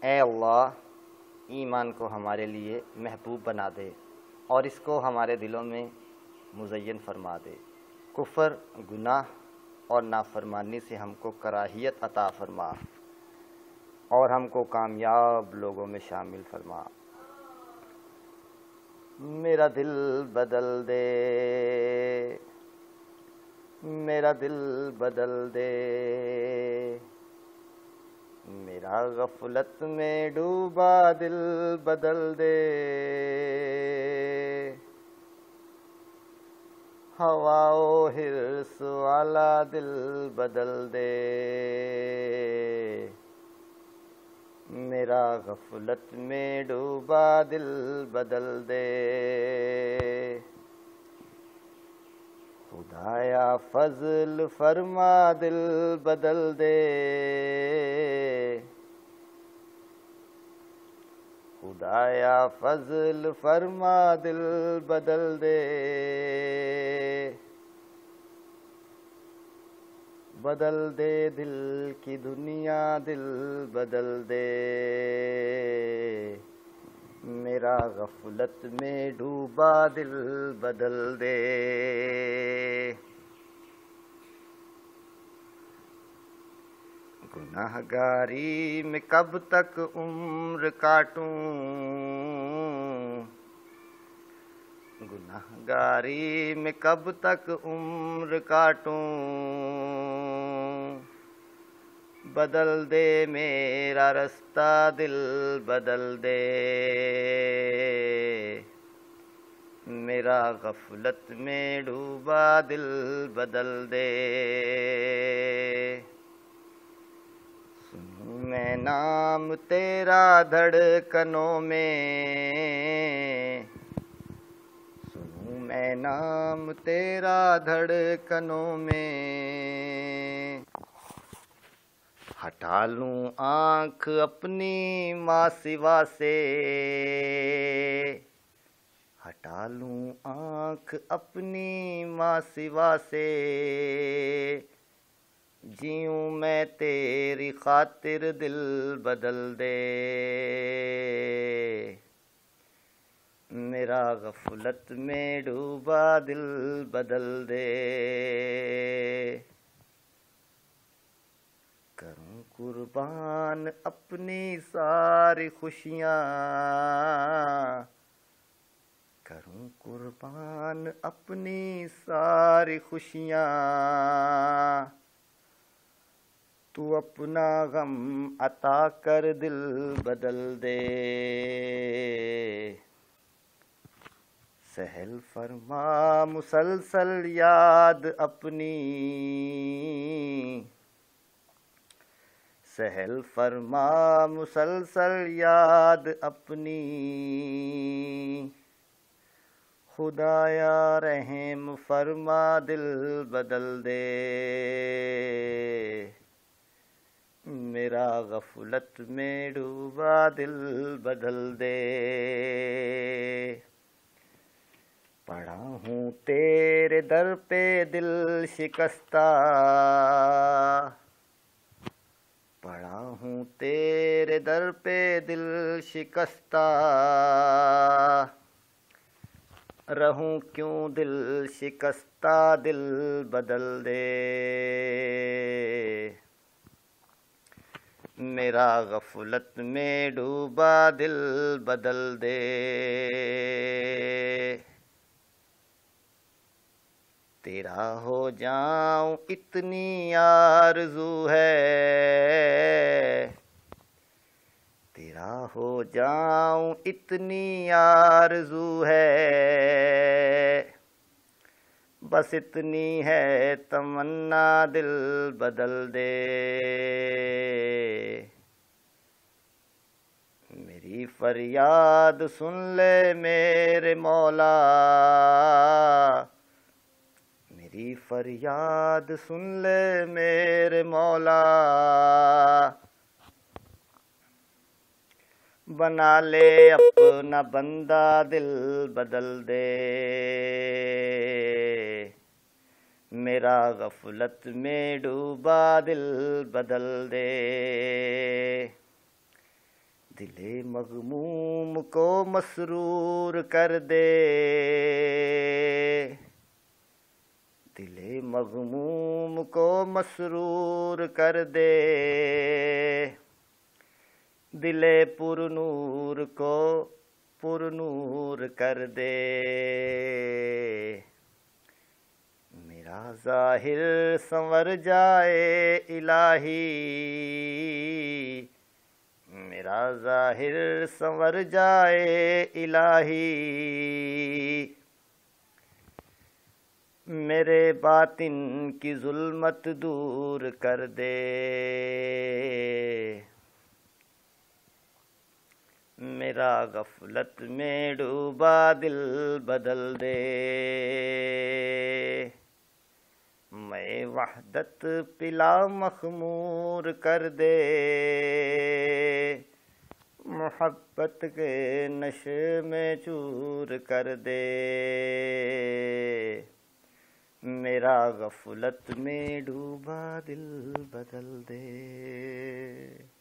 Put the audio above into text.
اے اللہ ایمان کو ہمارے لیے محبوب بنا دے اور اس کو ہمارے دلوں میں مزین فرما دے۔ کفر، گناہ اور نافرمانی سے ہم کو کراہیت عطا فرما اور ہم کو کامیاب لوگوں میں شامل فرما۔ میرا دل بدل دے، میرا دل بدل دے، میرا غفلت میں ڈوبا دل بدل دے، ہوا و حرص والا دل بدل دے، میرا غفلت میں ڈوبا دل بدل دے، خدایا فضل فرما دل بدل دے، خدایا فضل فرما دل بدل دے، بدل دے دل کی دنیا دل بدل دے، میرا غفلت میں ڈوبا دل بدل دے۔ گناہ گاری میں کب تک عمر کاٹوں، گناہ گاری میں کب تک عمر کاٹوں، بدل دے میرا رستہ دل بدل دے، میرا غفلت میں ڈوبا دل بدل دے، سنوں میں نام تیرا دھڑکنوں میں، سنوں میں نام تیرا دھڑکنوں میں، ہٹا لوں آنکھ اپنی ماں سوا سے، ہٹا لوں آنکھ اپنی ماں سوا سے، جیوں میں تیری خاطر دل بدل دے، میرا غفلت میں ڈوبا دل بدل دے، کروں قربان اپنی ساری خوشیاں، کروں قربان اپنی ساری خوشیاں، تو اپنا غم عطا کر دل بدل دے، سہل فرما مسلسل یاد اپنی، سہل فرما مسلسل یاد اپنی، خدایا رحم فرما دل بدل دے، میرا غفلت میں ڈوبا دل بدل دے، پڑا ہوں تیرے در پہ دل شکستہ، پڑا ہوں تیرے در پہ دل شکستہ، رہوں کیوں دل شکستہ دل بدل دے، میرا غفلت میں ڈوبا دل بدل دے، تیرا ہو جاؤں اتنی آرزو ہے، تیرا ہو جاؤں اتنی آرزو ہے، بس اتنی ہے تمنا دل بدل دے، میری فریاد سن لے میرے مولا، میری فریاد سن لے میرے مولا، بنا لے اپنا بندہ دل بدل دے، میرا غفلت میں ڈوبا دل بدل دے، دل مغموم کو مسرور کر دے، دل مغموم کو مسرور کر دے، دل پر نور کو پر نور کر دے، میرا ظاہر سنور جائے الہی، میرا ظاہر سنور جائے الہی، میرے باطن کی ظلمت دور کر دے، میرا غفلت میں ڈوبا دل بدل دے، میں وحدت پلا مخمور کر دے، محبت کے نشے میں چور کر دے، میرا غفلت میں ڈوبا دل بدل دے۔